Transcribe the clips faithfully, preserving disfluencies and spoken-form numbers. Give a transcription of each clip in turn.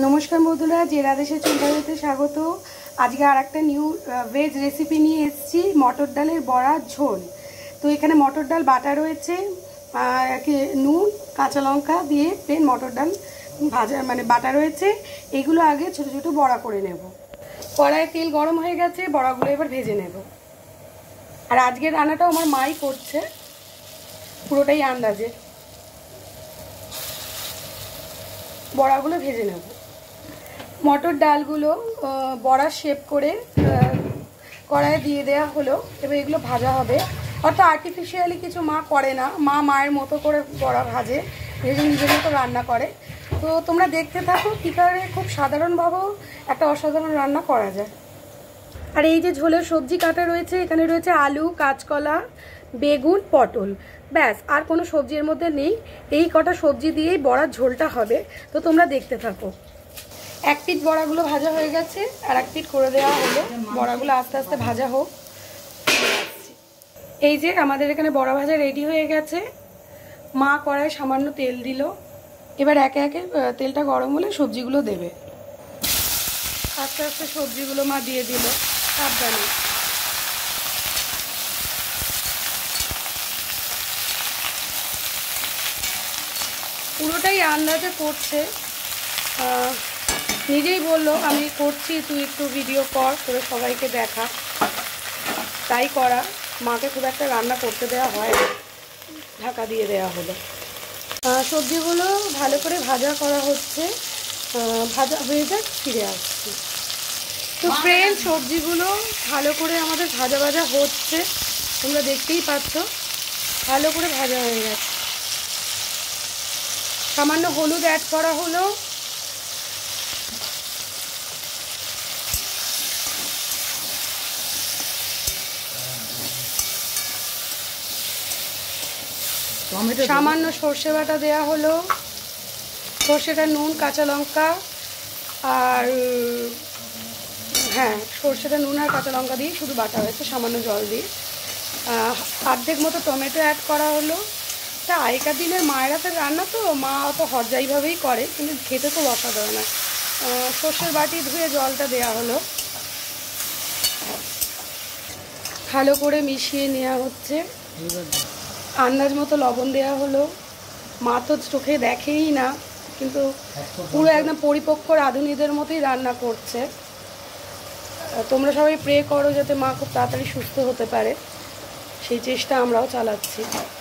নমস্কার বন্ধুরা, জেরা দেশের চিন্তাতে স্বাগত। আজকে আর একটা নিউ ভেজ রেসিপি নিয়ে এসেছি, মটর ডালের বড়ার ঝোল। তো এখানে মটর ডাল বাটা রয়েছে, নুন কাঁচা লঙ্কা দিয়ে প্লেন মটর ডাল ভাজা মানে বাটা রয়েছে। এগুলো আগে ছোট ছোট বড়া করে নেব। কড়াইয়ে তেল গরম হয়ে গেছে, বড়াগুলো এবার ভেজে নেব। আর আজকের রান্নাটাও আমার মাই করছে, পুরোটাই আন্দাজে। বড়াগুলো ভেজে নেব। মটর ডালগুলো বড়া শেপ করে কড়াইয়ে দিয়ে দেওয়া হলো। এবার এগুলো ভাজা হবে। অর্থাৎ আর্টিফিশিয়ালি কিছু মা করে না, মা মায়ের মতো করে বড়া ভাজে, ভেজে নিজের মতো রান্না করে। তো তোমরা দেখতে থাকো কী করে খুব সাধারণভাবেও একটা অসাধারণ রান্না করা যায়। আর এই যে ঝোলের সবজি কাটা রয়েছে, এখানে রয়েছে আলু, কাঁচকলা, বেগুন, পটল, ব্যাস আর কোনো সবজির মধ্যে নেই। এই কটা সবজি দিয়েই বড়ার ঝোলটা হবে। তো তোমরা দেখতে থাকো। এক পিঠ বড়াগুলো ভাজা হয়ে গেছে, আর এক পিঠ করে দেওয়া হলো। বড়াগুলো আস্তে আস্তে ভাজা হোক। এই যে আমাদের এখানে বড়া ভাজা রেডি হয়ে গেছে। মা কড়ায় সামান্য তেল দিল। এবার একে একে তেলটা গরম হলে সবজিগুলো দেবে। আস্তে আস্তে সবজিগুলো মা দিয়ে দিল, সাবধানে। পুরোটাই আন্দাজে করছে, নিজেই বললো আমি করছি, তুই একটু ভিডিও কর, করে সবাইকে দেখা। তাই করা। মাকে খুব একটা রান্না করতে দেওয়া হয় না, ঢাকা দিয়ে দেওয়া হলো। সবজিগুলো ভালো করে ভাজা করা হচ্ছে, ভাজা হয়ে যাক, ফিরে আসছি। তো ফ্রেন্ড, সবজিগুলো ভালো করে আমাদের ভাজা ভাজা হচ্ছে, তোমরা দেখতেই পাচ্ছ। ভালো করে ভাজা হয়ে গেছে। সামান্য হলুদ অ্যাড করা হলো। সামান্য সর্ষে বাটা দেওয়া হলো। সর্ষেটা নুন কাঁচা লঙ্কা আর হ্যাঁ সর্ষেটা নুন আর কাঁচা লঙ্কা দিয়ে শুধু বাটা হয়েছে, সামান্য জল দিয়ে। অর্ধেক মতো টমেটো অ্যাড করা হলো। তা আগেকার দিনের মায়ের হাতের রান্না তো, মা অত হরজাইভাবেই করে, কিন্তু খেতে খুব অসাধারণ হয়। সর্ষের বাটি ধুয়ে জলটা দেওয়া হলো। ভালো করে মিশিয়ে নেওয়া হচ্ছে। আন্দাজ মতো লবণ দেওয়া হলো। মা তো চোখে দেখেই না, কিন্তু পুরো একদম পরিপক্ক রাঁধুনিদের মতোই রান্না করছে। তোমরা সবাই প্রে করো যাতে মা খুব তাড়াতাড়ি সুস্থ হতে পারে, সেই চেষ্টা আমরাও চালাচ্ছি।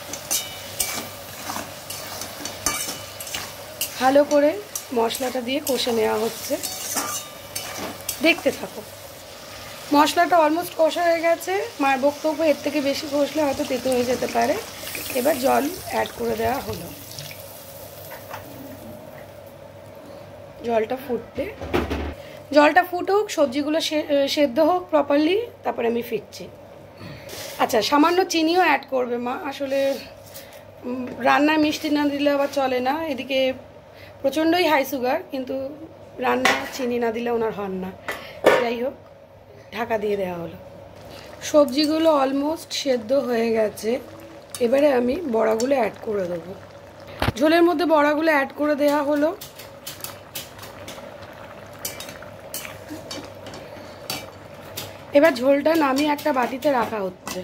ভালো করে মশলাটা দিয়ে কষে নেওয়া হচ্ছে, দেখতে থাকো। মশলাটা অলমোস্ট কষা হয়ে গেছে। মায়ের বক্তব্য এর থেকে বেশি কষলে হয়তো তেতো হয়ে যেতে পারে। এবার জল অ্যাড করে দেওয়া হলো। জলটা ফুটবে, জলটা ফুটুক, সবজিগুলো সেদ্ধ হোক প্রপারলি, তারপরে আমি ফিরছি। আচ্ছা, সামান্য চিনিও অ্যাড করবে মা। আসলে রান্নায় মিষ্টি না দিলে আবার চলে না। এদিকে প্রচণ্ডই হাই সুগার, কিন্তু রান্নায় চিনি না দিলে ওনার হন না। যাই হোক, ঢাকা দিয়ে দেওয়া হলো। সবজিগুলো অলমোস্ট সেদ্ধ হয়ে গেছে। এবারে আমি বড়াগুলো অ্যাড করে দেবো। ঝোলের মধ্যে বড়াগুলো অ্যাড করে দেওয়া হলো। এবার ঝোলটা নামিয়ে একটা বাটিতে রাখা হচ্ছে।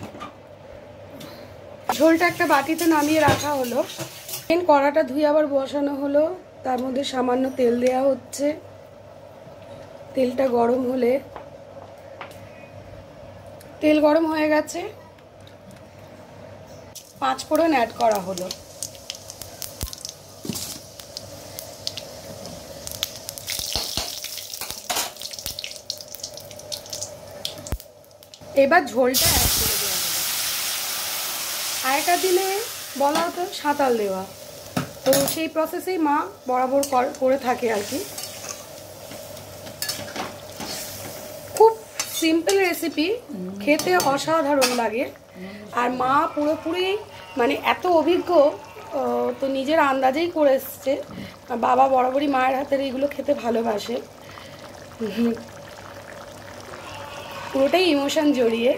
ঝোলটা একটা বাটিতে নামিয়ে রাখা হলো। মেন কড়াটা ধুয়ে আবার বসানো হলো। তার মধ্যে সামান্য তেল দেওয়া হচ্ছে। তেলটা গরম হলে, তেল গরম হয়ে গেছে, পাঁচ ফোড়ন অ্যাড করা হলো। এবার ঝোলটা অ্যাড করে দেওয়া হলো। আগেকার দিনে বলা হতো সাঁতাল দেওয়া, তো সেই প্রসেসেই মা বরাবর করে থাকে আর কি। খুব সিম্পল রেসিপি, খেতে অসাধারণ লাগে। আর মা পুরোপুরি মানে এত অভিজ্ঞ, তো নিজের আন্দাজেই করে এসছে। বাবা বরাবরই মায়ের হাতের এইগুলো খেতে ভালোবাসে, পুরোটাই ইমোশন জড়িয়ে।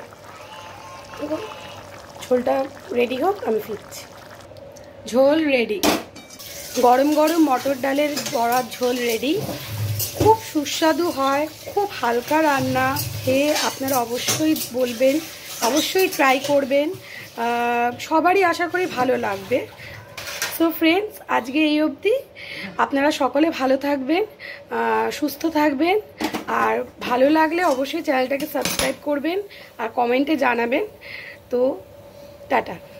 ঝোলটা রেডি হোক, আমি ফিরছি। ঝোল রেডি। গরম গরম মটর ডালের বড়ার ঝোল রেডি। খুব সুস্বাদু হয়, খুব হালকা রান্না। খেয়ে আপনারা অবশ্যই বলবেন, অবশ্যই ট্রাই করবেন, সবারই আশা করি ভালো লাগবে। সো ফ্রেন্ডস, আজকে এই অবধি। আপনারা সকলে ভালো থাকবেন, সুস্থ থাকবেন, আর ভালো লাগলে অবশ্যই চ্যানেলটাকে সাবস্ক্রাইব করবেন আর কমেন্টে জানাবেন। তো টাটা।